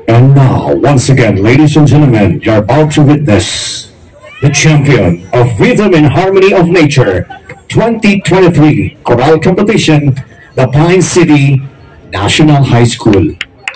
And now, once again, ladies and gentlemen, you're about to witness the champion of Rhythm and Harmony of Nature 2023 Chorale Competition, the Pine City National High School.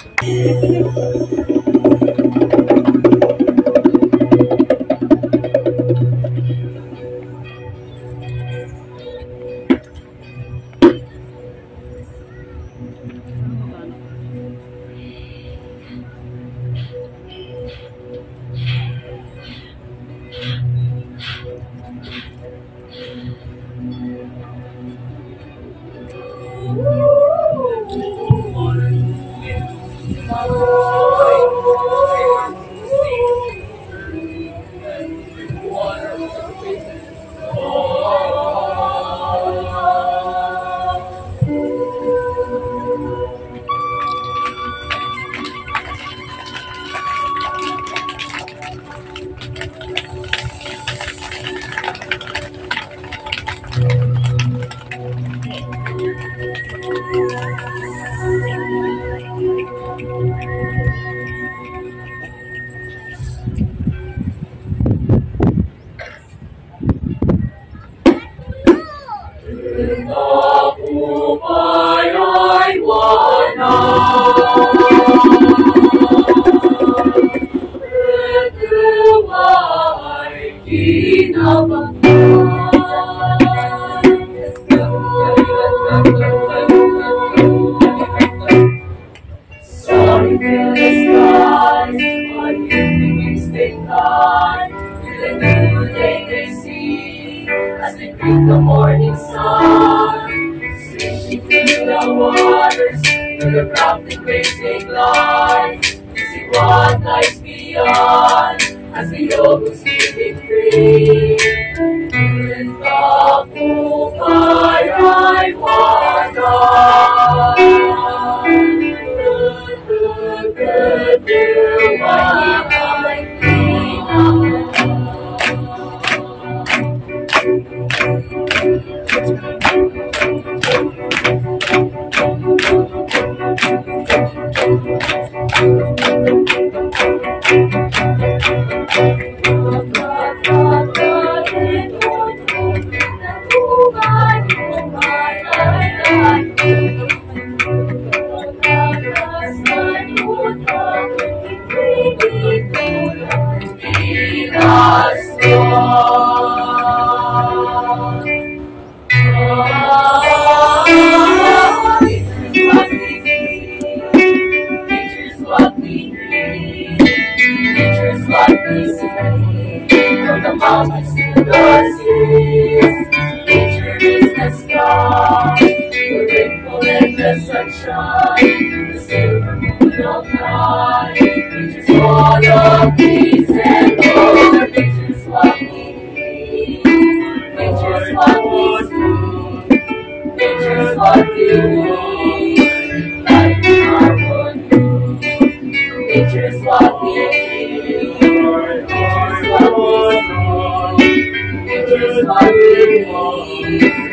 As we greet the morning sun, swishing through the waters, through the crowded waves they glide, to see what lies beyond, as the yogos feeling free. From the mountains to the seas, nature is the sky, the rainfall and the sunshine, the silver moon of night. Nature's full of peace and love. Nature's what we need. Nature's what we see. Nature's what we need. Life in harmony. Nature's what we need. Nature's what we see. Nature's what we need.